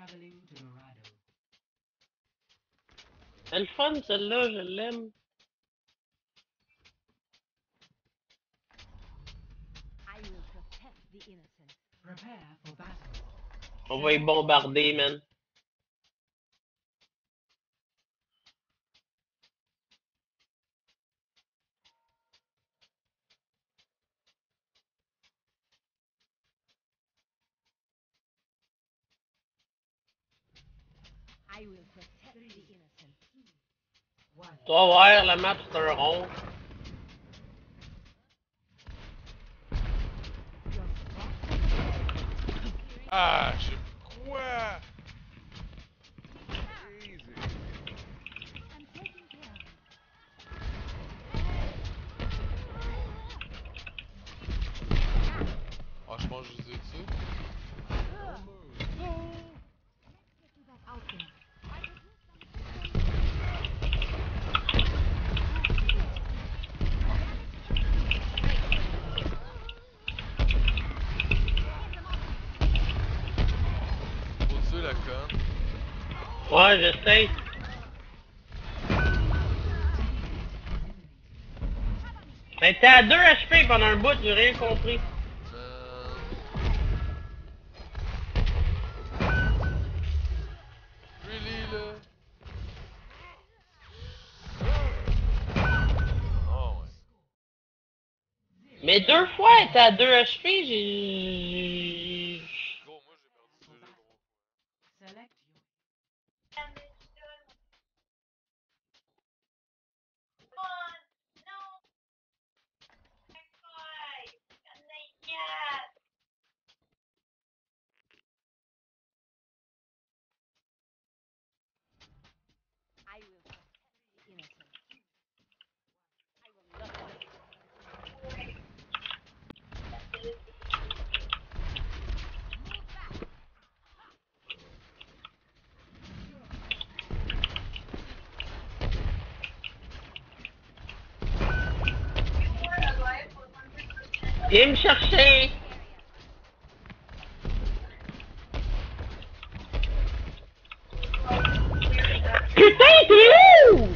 Elle est fun celle-là, je l'aime. On va y bombarder, man. Tu vas voir, la map c'est un rond. Ah, je sais quoi? Easy. Ah, je pense que je disais ça. Non! Faut tuer la conne. Ouais, j'essaie. Mais t'es à 2 HP pendant un bout, j'ai rien compris. Really, là? Oh, ouais. Mais 2 fois, elle était à 2 HP, j'ai... Gros, moi j'ai perdu déjà 3 fois. Viens me chercher! Putain, t'es où?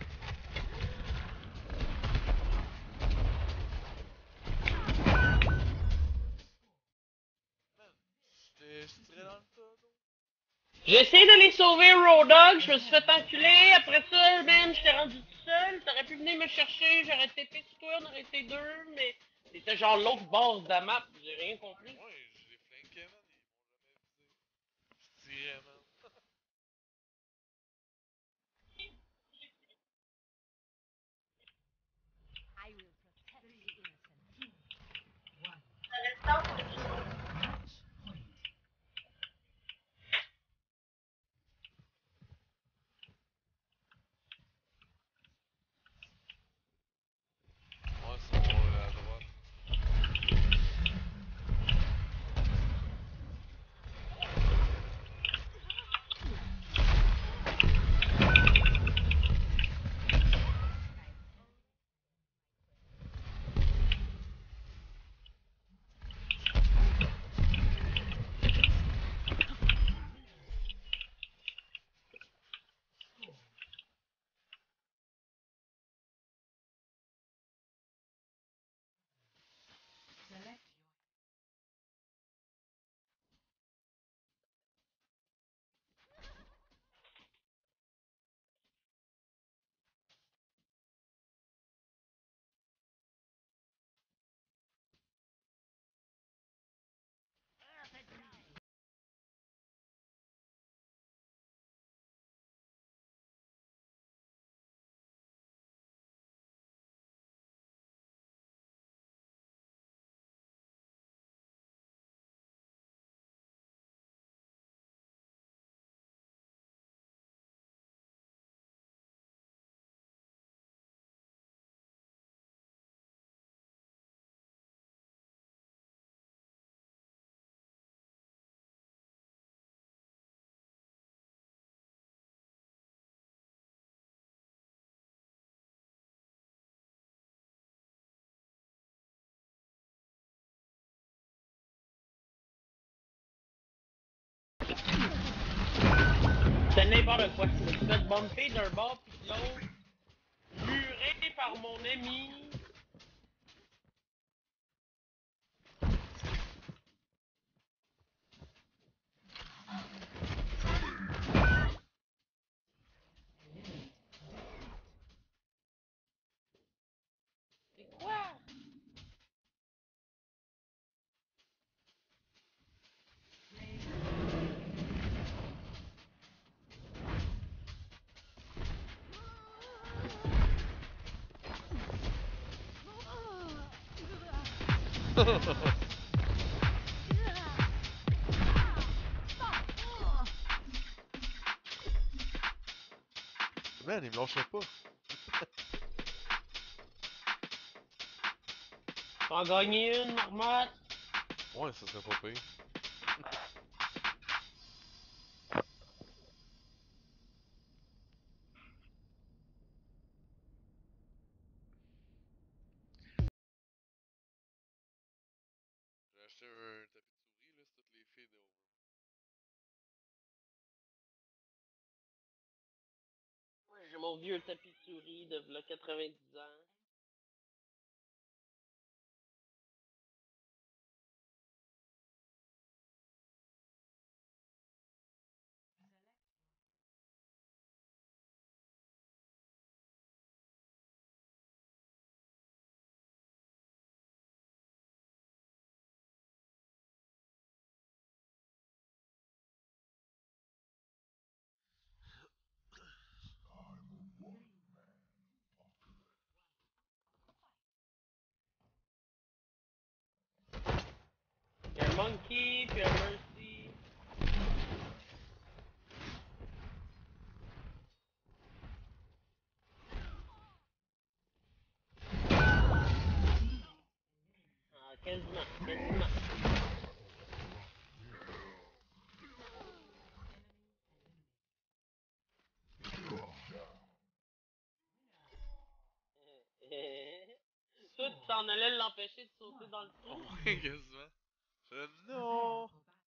Man, j'étais dans le tas, donc. J'ai essayé d'aller sauver Road Dogg, je me suis fait enculer, après ça, man, j'étais rendu tout seul, t'aurais pu venir me chercher, j'aurais TP sur toi, on aurait été deux, mais c'était genre l'autre base de la map, j'ai rien compris. Ouais, je les flanquais, man. Ils m'ont jamais dit. Je tirais, man. Ouais, ils sont à droite. peur de quoi? Je me suis fait bumper d'un bord pis de l'autre. Muré par mon ami. C'est quoi? Man, il me lâchait pas. T'en gagné une, marmotte? Ouais, ça serait pas pire. J'ai acheté un tapis de souris, là, c'est toutes les filles de Overwatch. Moi, j'ai mon vieux tapis de souris de v'là 90 ans. Y'a un monkey, puis un mercy. Ah, quasiment, quasiment. Toi, tu t'en allais l'empêcher de sauter dans le trou? Ouais, quasiment. Je non!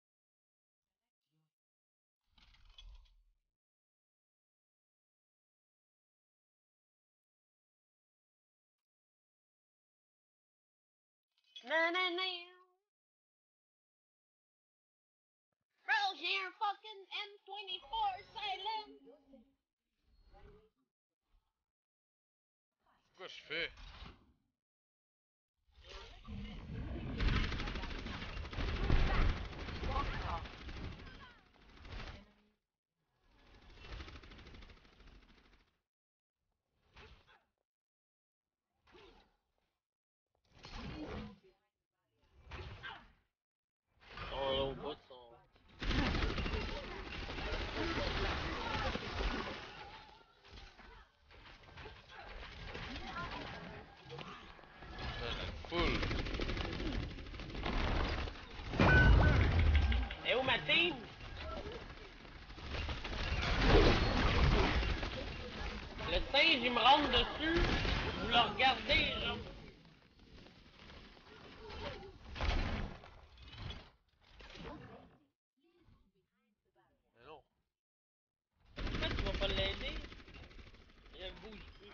Nanana. Bro, j'ai un fucking M24 silent. Quoi je fais? Son au bout de son... Man, la foule! Eh où ma team? Le singe, il me rentre dessus. Vous le regardez, genre. Mais non! Pourquoi tu vas pas l'aider? Il bouge plus.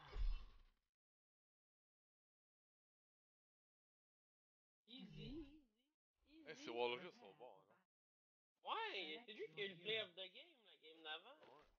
Easy. Hey, ces Easy. Warlockers sont bons, hein, Ouais, c'est lui qui a eu le play of the game, la game d'avant. non? Ouais.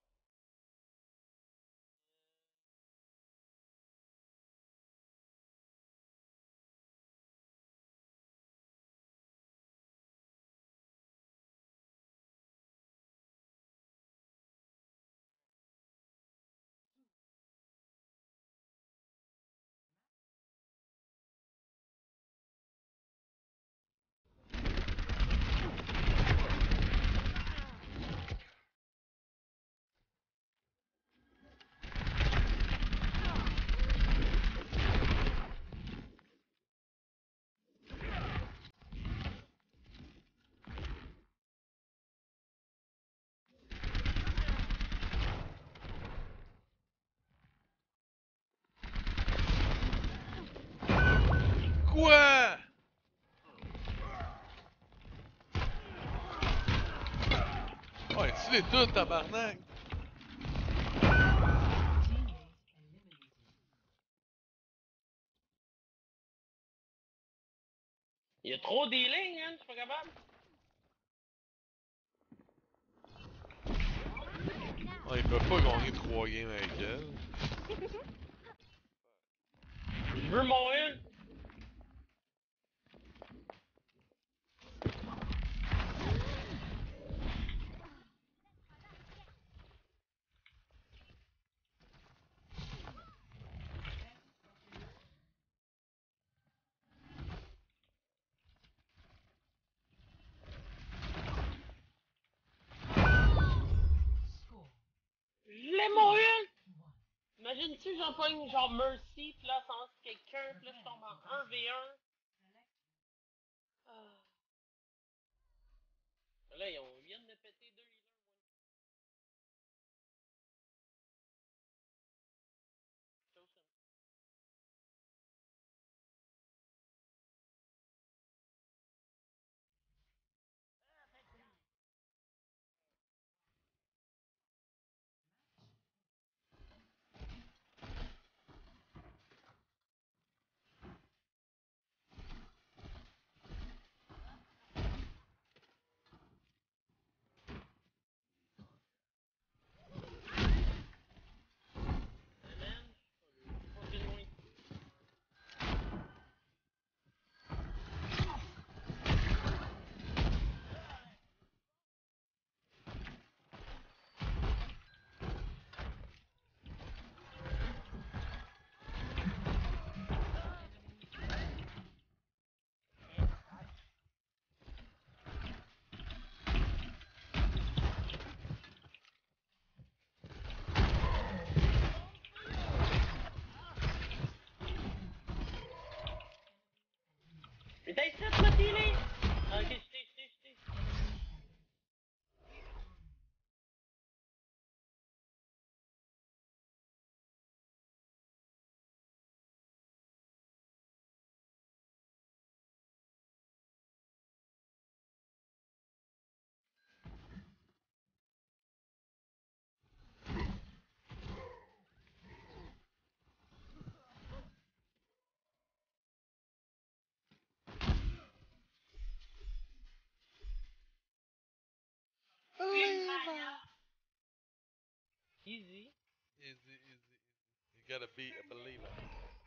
tué tout, tabarnak! Il y a trop d'healing, hein, je suis pas capable. Ah, ils peuvent pas gagner 3 games avec elle. Je veux mon heal. Je l'ai mon heal. Imagine si j'en pogne genre Mercy, pis là, sans quelqu'un, pis là, je tombe en 1v1. Ah. Là, ils viennent de péter 2 healers. Pas plus loin. Mais t'as essayé de me healer. Ah, ok, j'étais. Easy. Easy, easy, easy. You gotta be a believer.